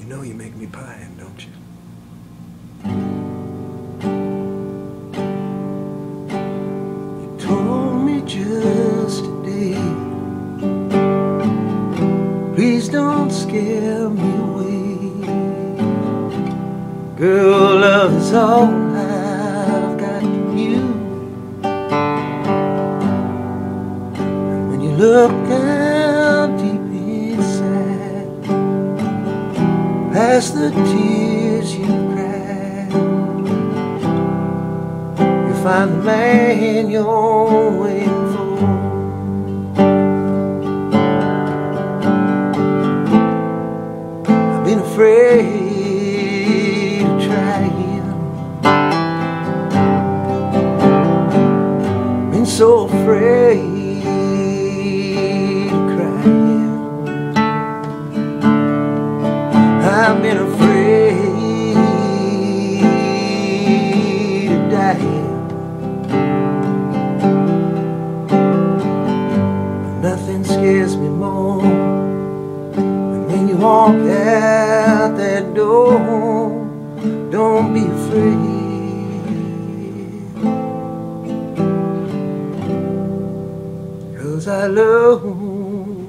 You know you make me pine, don't you? You told me just today, please don't scare me away. Girl, love is all I've got to you. And when you look down deep inside, past the tears you cried, you find the man you're waiting for. I've been afraid to try him, been so afraid to cry him. I've been afraid to die, but nothing scares me more than when you walk out that door. Don't be afraid, 'cause I love